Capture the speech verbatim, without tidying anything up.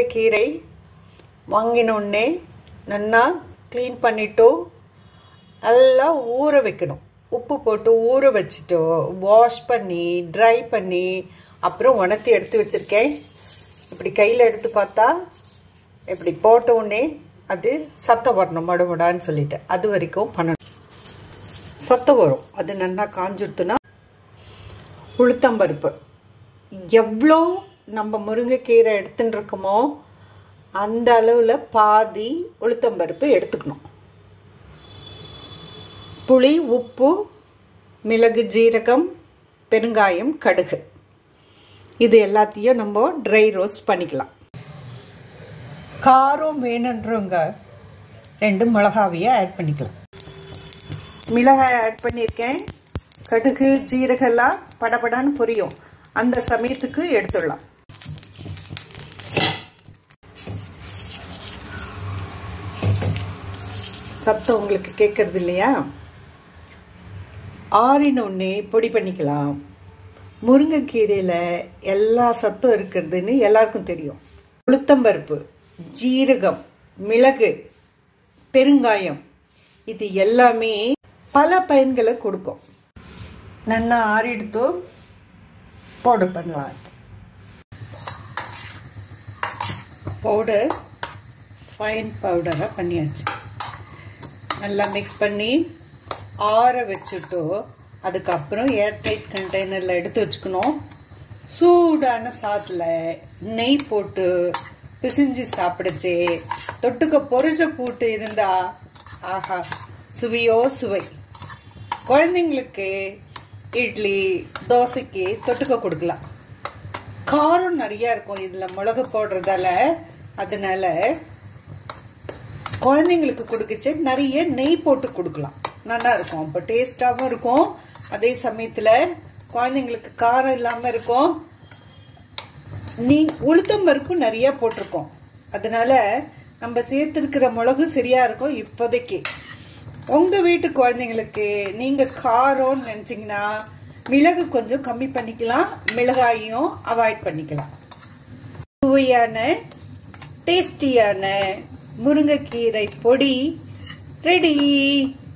முருங்கைக்கீரை வாங்கினோடனே நல்லா க்ளீன் பண்ணிவிட்டு நல்லா ஊற வைக்கணும். உப்பு போட்டு ஊற வச்சுட்டு வாஷ் பண்ணி ட்ரை பண்ணி அப்புறம் உணர்த்தி எடுத்து வச்சுருக்கேன். இப்படி கையில் எடுத்து பார்த்தா இப்படி போட்ட உடனே அது சத்தம் வரணும் மடுமடான்னு சொல்லிட்டு அது வரைக்கும் பண்ணணும். சத்தம் வரும். அது நல்லா காஞ்சிடுத்துனா உளுத்தம்பருப்பு எவ்வளோ நம்ம முருங்கைக்கீரை எடுத்துன்னு இருக்கோமோ அந்த அளவில் பாதி உளுத்தம்பருப்பு எடுத்துக்கணும். புளி, உப்பு, மிளகு, ஜீரகம், பெருங்காயம், கடுகு இது எல்லாத்தையும் நம்ம ட்ரை ரோஸ்ட் பண்ணிக்கலாம். காரம் வேணுன்றவங்க ரெண்டு மிளகாவையும் ஆட் பண்ணிக்கலாம். மிளகாய் ஆட் பண்ணியிருக்கேன். கடுகு ஜீரகெல்லாம் படபடான்னு பொரியும். அந்த சமயத்துக்கு எடுத்துடலாம். சத்தம் உங்களுக்கு கேட்கறது இல்லையா? ஆறினொன்னே பொடி பண்ணிக்கலாம். முருங்கைக்கீரையில் எல்லா சத்தம் இருக்கிறதுன்னு எல்லாருக்கும் தெரியும். உளுத்தம்பருப்பு, ஜீரகம், மிளகு, பெருங்காயம் இது எல்லாமே பல பயன்களை கொடுக்கும். நல்லா ஆறிடுத்து பவுடர் பண்ணலாம். பவுடர் ஃபைன் பவுடராக பண்ணியாச்சு. நல்லா மிக்ஸ் பண்ணி ஆற வச்சுட்டு அதுக்கப்புறம் ஏர்டைட் கண்டெய்னரில் எடுத்து வச்சுக்கணும். சூடான சாத்தில் நெய் போட்டு பிசிஞ்சு சாப்பிடுச்சு தொட்டுக்க பொரிச்ச கூட்டு இருந்தா ஆஹா சுவையோ சுவை. குழந்தைங்களுக்கு இட்லி தோசைக்கு தொட்டுக்க கொடுக்கலாம். காரம் நிறையா இருக்கும் இதில் மிளகு போடுறதால. அதனால குழந்தைங்களுக்கு கொடுக்கச்சு நிறைய நெய் போட்டு கொடுக்கலாம். நல்லா இருக்கும். அப்போ டேஸ்டாகவும் இருக்கும். அதே சமயத்தில் குழந்தைங்களுக்கு காரம் இல்லாமல் இருக்கும். நீ உளுத்தம்பருப்பு நிறையா போட்டிருக்கோம். அதனால நம்ம சேர்த்துருக்கிற மிளகு சரியாக இருக்கும். இப்போதைக்கு உங்கள் வீட்டு குழந்தைங்களுக்கு நீங்கள் காரம்னு நினச்சிங்கன்னா மிளகு கொஞ்சம் கம்மி பண்ணிக்கலாம். மிளகாயும் அவாய்ட் பண்ணிக்கலாம். சுவையான டேஸ்டியான முருங்கைக்கீரை பொடி ரெடி.